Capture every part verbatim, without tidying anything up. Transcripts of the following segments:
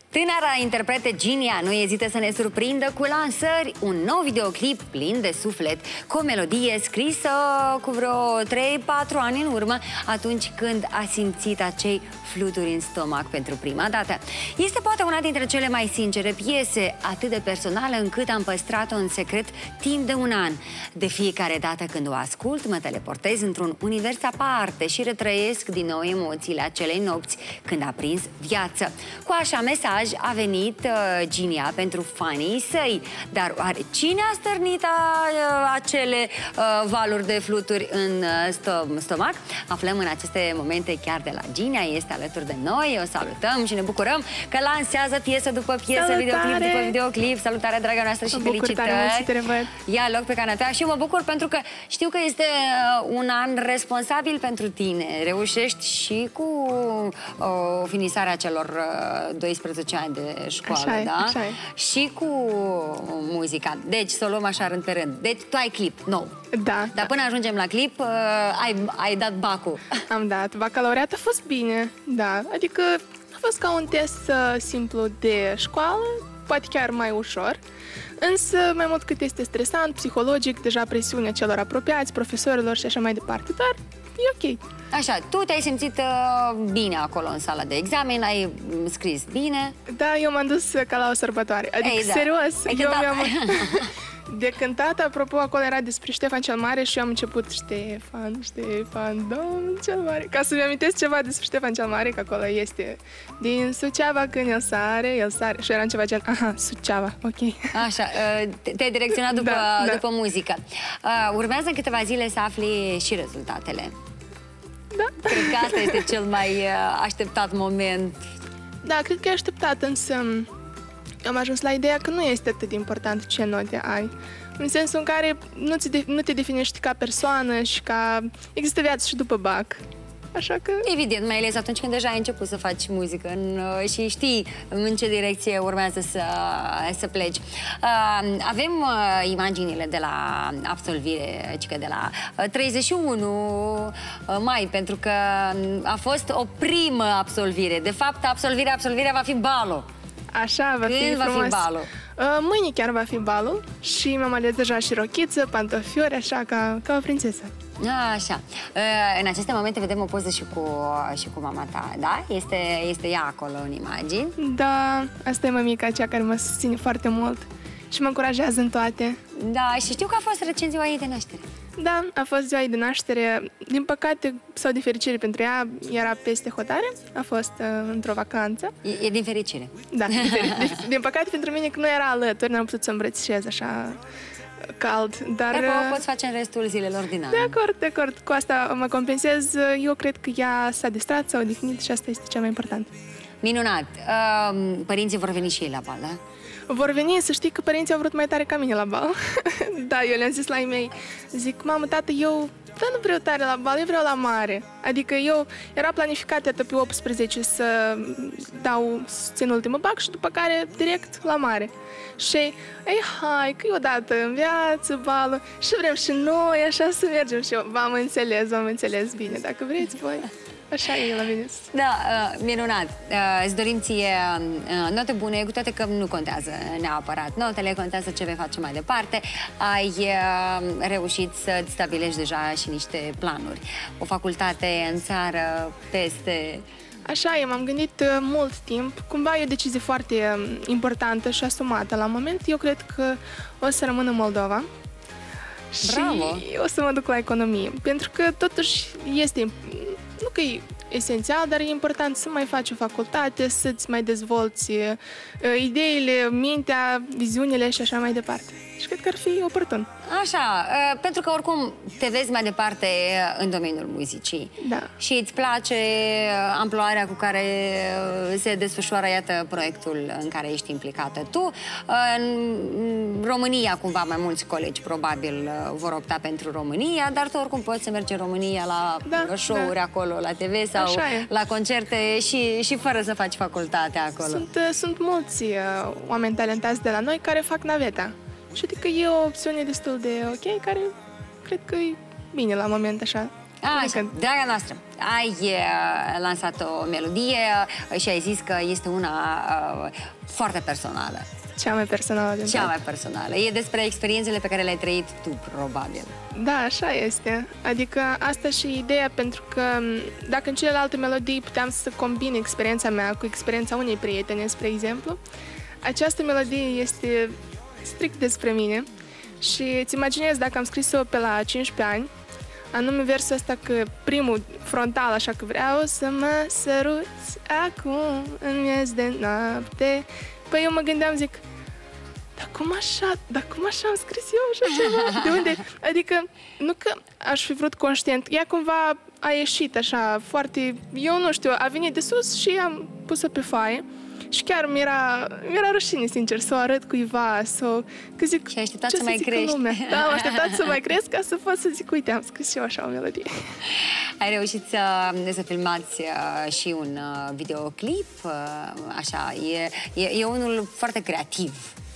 Tânăra interpretă Ginia nu ezită să ne surprindă cu lansări, un nou videoclip plin de suflet, cu o melodie scrisă cu vreo trei patru ani în urmă, atunci când a simțit acei fluturi în stomac pentru prima dată. Este poate una dintre cele mai sincere piese, atât de personală încât am păstrat-o în secret timp de un an. De fiecare dată când o ascult, mă teleportez într-un univers aparte și retrăiesc din nou emoțiile acelei nopți când a prins viață. Cu așa mesaj a venit uh, Ginia pentru fanii săi. Dar oare cine a stârnit a, uh, acele uh, valuri de fluturi în uh, stom stomac? Aflăm în aceste momente chiar de la Ginia. Este alături de noi, o salutăm și ne bucurăm că lansează piesă după piesă, Salutare! videoclip după videoclip. Salutare, draga noastră, și felicitări! Ia loc pe canapea și mă bucur pentru că știu că este un an responsabil pentru tine. Reușești și cu o finisarea celor doisprezece ani de școală, așa da? E, așa e. Și cu muzica. Deci, să o luăm așa rând pe rând. Deci, tu ai clip nou. Da. Dar da. până ajungem la clip, uh, ai, ai dat bacul. Am dat. Bacalaureat a fost bine, da. Adică a fost ca un test uh, simplu de școală, poate chiar mai ușor. Însă, mai mult cât este stresant, psihologic, deja presiunea celor apropiați, profesorilor și așa mai departe, dar e ok. Așa, tu te-ai simțit uh, bine acolo în sala de examen, ai scris bine. Da, eu m-am dus ca la o sărbătoare. Adică, Ei, da. serios, ai eu mi-am... De cântat, apropo, acolo era despre Ștefan cel Mare și eu am început Ștefan, Ștefan, Domnul cel Mare. Ca să-mi amintesc ceva despre Ștefan cel Mare, că acolo este din Suceava când el sare, el sare. Și eram ceva gen, aha, Suceava, ok. Așa, te-ai direcționat după, da, da. după muzică. Urmează în câteva zile să afli și rezultatele. Da. Cred că asta este cel mai așteptat moment. Da, cred că e așteptat, însă am ajuns la ideea că nu este atât de important ce note ai. În sensul în care nu, de, nu te definești ca persoană și ca... Există viață și după bac. Așa că... Evident, mai ales atunci când deja ai început să faci muzică în, și știi în ce direcție urmează să, să pleci. Uh, avem uh, imaginile de la absolvire, cică de la treizeci și unu mai, pentru că a fost o primă absolvire. De fapt, absolvirea, absolvirea va fi balul. Așa, va Când fi va frumos. fi balul? Uh, mâine chiar va fi balul și mi-am ales deja și rochiță, pantofiori, așa, ca, ca o prințesă. Așa. Uh, în aceste momente vedem o poză și cu, și cu mama ta, da? Este, este ea acolo în imagini. Da, asta e mămica, cea care mă susține foarte mult și mă încurajează în toate. Da, și știu că a fost recent ziua ei de naștere. Da, a fost ziua ei de naștere. Din păcate, sau de fericire pentru ea, era peste hotare. A fost uh, într-o vacanță. E, e din fericire. Da, din, din, din păcate pentru mine că nu era alături, n-am putut să îmbrățișez așa cald. Dar Dacă o poți face în restul zilelor din an. De acord, de acord. Cu asta mă compensez. Eu cred că ea s-a distrat, s-a odihnit și asta este cea mai important. Minunat. Uh, părinții vor veni și ei la bal, da? Vor veni, să știi că părinții au vrut mai tare ca mine la bal. Da, eu le-am zis la ei mei, zic, mamă, tată, eu da, nu vreau tare la bal, eu vreau la mare. Adică eu era planificat atât pe optsprezece să dau, să țin ultimul bac și după care direct la mare. Și ei, hai, că e odată în viață balul și vrem și noi așa să mergem. Și eu, v-am înțeles, v-am înțeles bine, dacă vreți voi. Așa e la mine. Da, uh, minunat. Uh, îți dorim ție uh, note bune, cu toate că nu contează neapărat notele, contează ce vei face mai departe. Ai uh, reușit să-ți stabilești deja și niște planuri. O facultate în țară, peste... Așa e, m-am gândit uh, mult timp. Cumva e o decizie foarte uh, importantă și asumată la moment. Eu cred că o să rămân în Moldova. Bravo! Și o să mă duc la economie. Pentru că totuși este... Nu că e esențial, dar e important să mai faci o facultate, să-ți mai dezvolți uh, ideile, mintea, viziunile și așa mai departe. Și cred că ar fi oportun. Așa, uh, pentru că oricum te vezi mai departe în domeniul muzicii. Da. Și îți place amploarea cu care se desfășoară, iată, proiectul în care ești implicată tu. În România, cumva, mai mulți colegi probabil vor opta pentru România, dar tu oricum poți să mergi în România la da, show-uri da. acolo, la T V sau la concerte și, și fără să faci facultatea acolo. Sunt, sunt mulți uh, oameni talentați de la noi care fac naveta. Și adică e o opțiune destul de ok, care cred că e bine la moment așa. Așa, draga noastră, ai uh, lansat o melodie uh, și ai zis că este una uh, foarte personală. Cea mai personală din Cea mai personală. E despre experiențele pe care le-ai trăit tu, probabil. Da, așa este. Adică asta și ideea, pentru că dacă în celelalte melodii puteam să combin experiența mea cu experiența unei prietene, spre exemplu, această melodie este strict despre mine și îți imaginezi dacă am scris-o pe la cincisprezece ani, anume versul ăsta, că primul frontal, așa că vreau să mă săruți acum în miez de noapte. Păi eu mă gândeam, zic, dar cum așa, dar cum așa am scris eu așa ceva? De unde? Adică, nu că aș fi vrut conștient, ea cumva a ieșit așa foarte, eu nu știu, a venit de sus și am pus-o pe foaie. Și chiar mi-era, mi-era rușine, sincer, să o arăt cuiva, să o... Că zic, și ai așteptat ce să mai crești. Lumea? Da, am așteptat să mai cresc ca să pot să zic, uite, am scris eu așa o melodie. Ai reușit să, să filmați uh, și un uh, videoclip, uh, așa, e, e, e unul foarte creativ.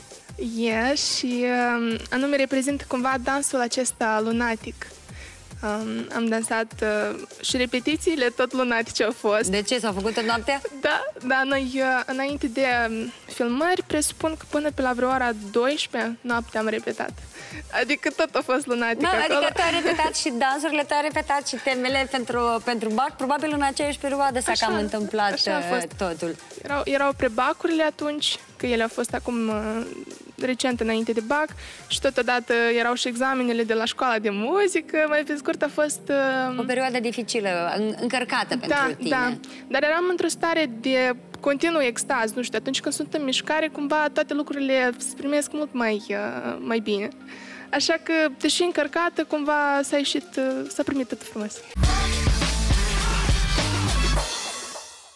E, și um, anume reprezintă cumva dansul acesta lunatic. Um, am dansat uh, și repetițiile tot lunatice au fost. De ce? S-au făcut tot noaptea? Da, da, noi uh, înainte de uh, filmări, presupun că până pe la vreo ora douăsprezece noaptea am repetat. Adică tot a fost lunatic da, acolo. Adică tu ai repetat și dansurile, tu ai repetat și temele pentru, pentru bac. Probabil în aceeași perioadă s-a cam întâmplat așa a fost. totul. Erau, erau prebacurile atunci, că ele au fost acum uh, recent înainte de bac și totodată erau și examenele de la școala de muzică. Mai pe scurt a fost... Uh, o perioadă dificilă, încărcată da, pentru tine. Da, dar eram într-o stare de continuu extaz, nu știu, atunci când sunt în mișcare, cumva toate lucrurile se primesc mult mai, uh, mai bine. Așa că, deși încărcată, cumva s-a ieșit, uh, s-a primit tot frumos.